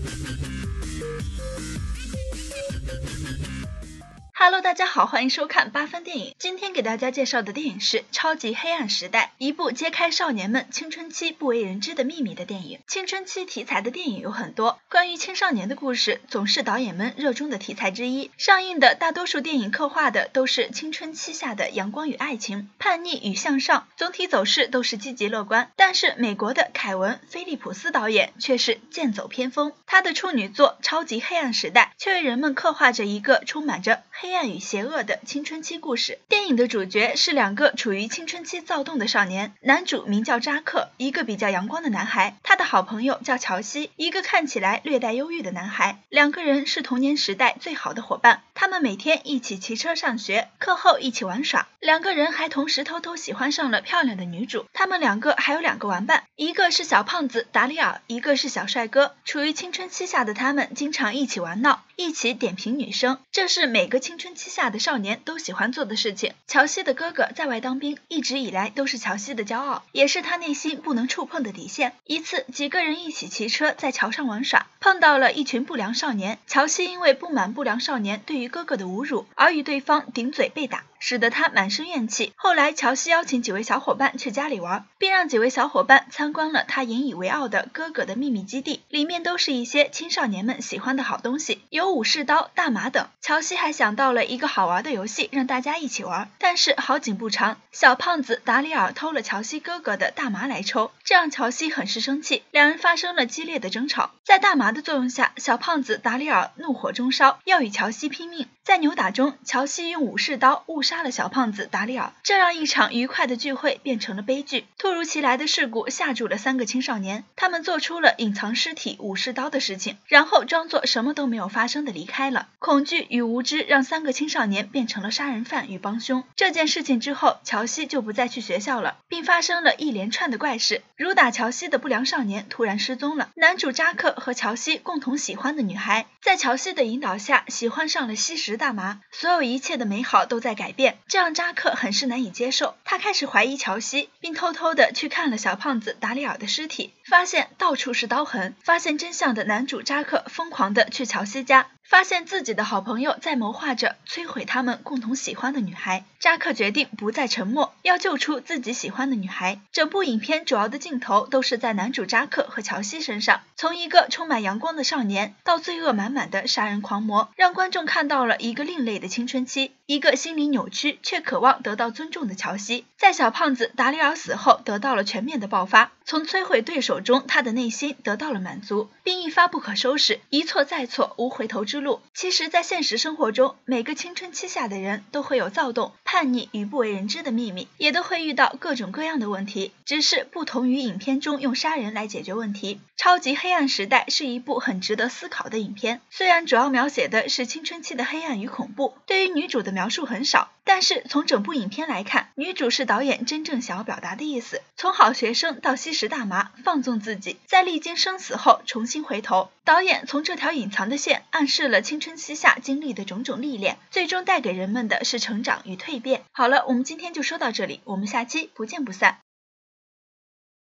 Hello， 大家好，欢迎收看八分电影。今天给大家介绍的电影是《超级黑暗时代》，一部揭开少年们青春期不为人知的秘密的电影。青春期题材的电影有很多，关于青少年的故事总是导演们热衷的题材之一。上映的大多数电影刻画的都是青春期下的阳光与爱情、叛逆与向上，总体走势都是积极乐观。但是美国的凯文·菲利普斯导演却是剑走偏锋，他的处女作《超级黑暗时代》却为人们刻画着一个充满着黑暗与邪恶的青春期故事。电影的主角是两个处于青春期躁动的少年，男主名叫扎克，一个比较阳光的男孩，他的好朋友叫乔西，一个看起来略带忧郁的男孩。两个人是童年时代最好的伙伴，他们每天一起骑车上学，课后一起玩耍。两个人还同时偷偷喜欢上了漂亮的女主。他们两个还有两个玩伴，一个是小胖子达里尔，一个是小帅哥。处于青春期下的他们经常一起玩闹，一起点评女生，这是每个青春期下的少年都喜欢做的事情。乔西的哥哥在外当兵，一直以来都是乔西的骄傲，也是他内心不能触碰的底线。一次几个人一起骑车在桥上玩耍，碰到了一群不良少年。乔西因为不满不良少年对于哥哥的侮辱，而与对方顶嘴被打，使得他满身怨气。后来乔西邀请几位小伙伴去家里玩，并让几位小伙伴参观了他引以为傲的哥哥的秘密基地，里面都是一些青少年们喜欢的好东西，有武士刀、大麻等。乔西还想到了一个好玩的游戏让大家一起玩，但是好景不长，小胖子达里尔偷了乔西哥哥的大麻来抽，这让乔西很是生气，两人发生了激烈的争吵。在大麻的作用下，小胖子达里尔怒火中烧，要与乔西拼命。在扭打中，乔西用武士刀误杀了小胖子达里尔，这让一场愉快的聚会变成了悲剧。突如其来的事故吓住了三个青少年，他们做出了隐藏尸体武士刀的事情，然后装作什么都没有发生的离开了。恐惧与无知让三个青少年变成了杀人犯与帮凶。这件事情之后，乔西就不再去学校了，并发生了一连串的怪事，如打乔西的不良少年突然失踪了，男主扎克和乔西共同喜欢的女孩在乔西的引导下喜欢上了吸食大麻，所有一切的美好都在改变，这让扎克很是难以接受。他开始怀疑乔西，并偷偷的去看了小胖子达里尔的尸体，发现到处是刀痕。发现真相的男主扎克疯狂的去乔西家，发现自己的好朋友在谋划着摧毁他们共同喜欢的女孩。扎克决定不再沉默，要救出自己喜欢的女孩。整部影片主要的镜头都是在男主扎克和乔西身上，从一个充满阳光的少年到罪恶满满的杀人狂魔，让观众看到了一个另类的青春期，一个心灵扭曲却渴望得到尊重的乔西。在小胖子达里尔死后得到了全面的爆发，从摧毁对手中他的内心得到了满足，并一发不可收拾，一错再错，无回头之路。其实在现实生活中，每个青春期下的人都会有躁动、叛逆与不为人知的秘密，也都会遇到各种各样的问题，只是不同于影片中用杀人来解决问题。超级黑暗时代是一部很值得思考的影片，虽然主要描写的是青春期的黑暗与恐怖，对于女主的描述很少，但是从整部影片来看，女主是导演真正想要表达的意思。从好学生到吸食大麻放纵自己，在历经生死后重新回头，导演从这条隐藏的线暗示了青春期下经历的种种历练，最终带给人们的是成长与蜕变。好了，我们今天就说到这里，我们下期不见不散。